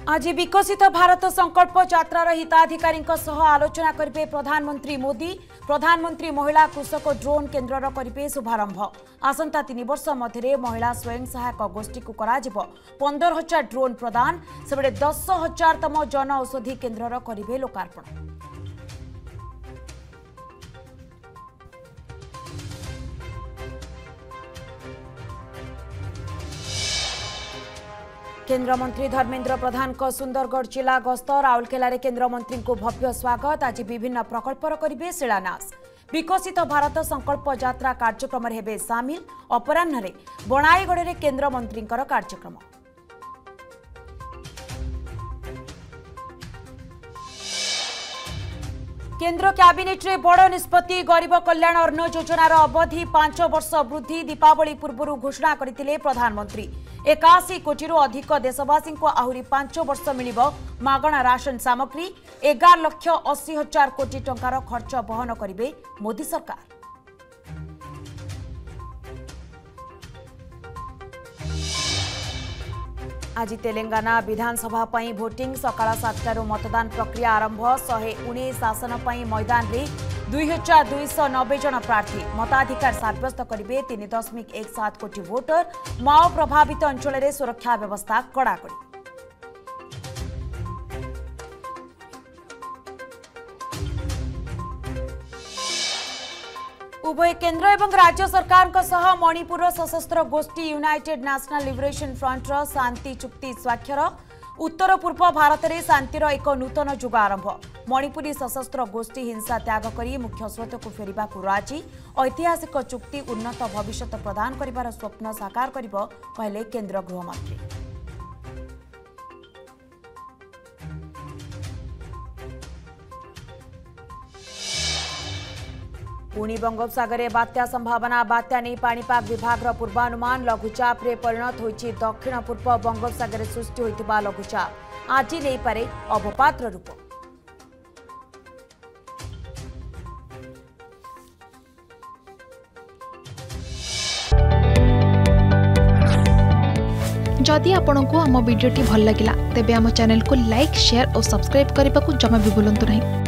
आज विकसित भारत संकल्प यात्रार हिताधिकारी आलोचना करेंगे प्रधानमंत्री मोदी। प्रधानमंत्री महिला कृषक ड्रोन केन्द्र करेंगे शुभारंभ। आसंता 3 वर्ष मध्य महिला स्वयं सहायक गोष्ठी को 15,000 ड्रोन प्रदान से 10,000तम जन औषधि केन्द्र करेंगे लोकार्पण। केन्द्र मंत्री धर्मेन्द्र प्रधान को सुंदरगढ़ जिला गस्त। राउरकेला केन्द्र मंत्री को भव्य स्वागत। आज विभिन्न प्रकल्पर करेंगे शिलान्यास। विकसित भारत संकल्प यात्रा कार्यक्रम हेबे सामिल। अपराह्न बणाईगढ़ केन्द्र मंत्री कार्यक्रम। केन्द्र कैबिनेट रे बड़ निष्पत्ति। गरीब कल्याण अन्न योजनार अवधि 5 वर्ष वृद्धि दीपावली पूर्व घोषणा करथिले प्रधानमंत्री। 81 कोटी अधिक देशवासी को आहुरी 5 वर्ष मिलिबो मागणा राशन सामग्री। 11,80,000 कोटी टंकार खर्च बहन करिवे मोदी सरकार। आज तेलंगाना विधानसभा पई भोटिंग सकाळ 7टारू मतदान प्रक्रिया आरंभ। 119 आसन पई मैदान रे 2,290 जन प्रार्थी मताधिकार साब्यस्त करेंगे। 3.17 कोटी भोटर। माओ प्रभावित अंचल में सुरक्षा व्यवस्था कड़ाकड़ी। उभय केन्द्र एवं राज्य सरकार सह मणिपुर सशस्त्र गोष्ठी यूनाइटेड नेशनल लिबरेशन फ्रंटर शांति चुक्ति स्वाक्षर। उत्तर पूर्व भारत में शांतिर एक नूतन जुग आरंभ। मणिपुरी सशस्त्र गोष्ठी हिंसा त्याग करी मुख्य स्रोत को फेरिबा को राजी। ऐतिहासिक चुक्ति उन्नत भविष्य प्रदान करिवार स्वप्न साकार करिबो कहले केन्द्र गृहमंत्री। पुणी बंगोपसागर बात्या संभावना। बात्या नहीं पाणीपाग विभाग पूर्वानुमान। लघुचाप रे परिणत होइछि दक्षिण पूर्व बंगोपसागर सृष्टि होइतिबा लघुचाप आज नहीं पारे अवपातर रूप। जदि आपंक आम भिडी भल लगा तेब आम चैनल को लाइक शेयर और सब्सक्राइब करने को जमा भी भूलु नहीं।